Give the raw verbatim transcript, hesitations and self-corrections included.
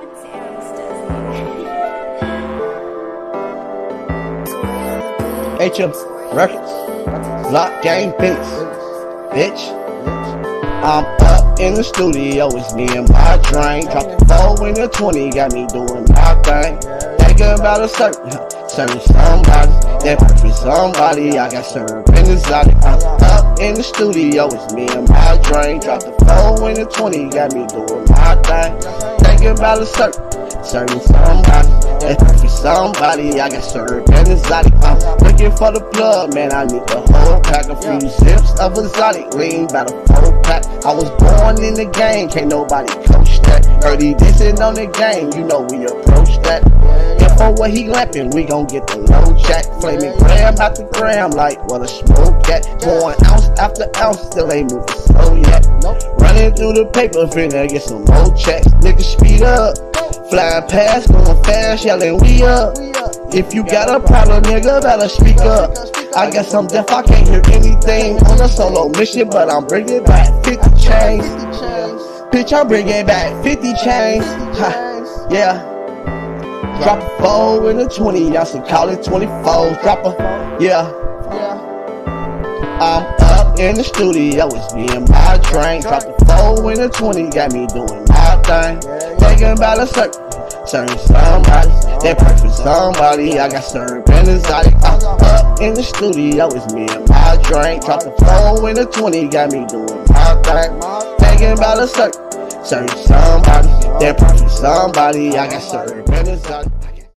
H M Records, Block Gang Beats, bitch. I'm up in the studio, it's me and my drink. Drop the four in the twenty, got me doing my thing. Thinking about a certain, certain somebody, that perfect somebody. I got served in exotic. I'm up in the studio, it's me and my drink. Drop the four in the twenty, got me doing my thing. Thinking about a certain, certain somebody, that perfect somebody. I got served in exotic. I'm looking for the plug, man. I need the whole pack, a few zips of exotic, lean by the four pack. I was born in the game, can't nobody coach that. Heard he dissing on the game, you know we approach that. And for what he lapping, we gon' get the low jack. Flaming gram after gram, like what a smoke at. Going ounce after ounce, still ain't moving slow yet. Running through the paper, finna get some more checks. Niggas speed up, flying past, going fast, yelling we up. If you got a problem, nigga, better speak up. I guess I'm deaf, I can't hear anything on a solo mission, but I'm bringing back fifty chains. Bitch, I'm bringing back fifty chains. Ha, yeah. Drop a four in the twenty, I should call it twenty-fours. Drop a, yeah. I'm up in the studio, it's me and my drink. Drop the four in the twenty, got me doing my thing. Thinking about a certain, certain somebody, that perfect somebody. I got served in exotic. I'm up in the studio, it's me and my drink. Drop the four in the twenty, got me doing my thing. Thinking about a certain, certain somebody, that perfect somebody. I got served in exotic.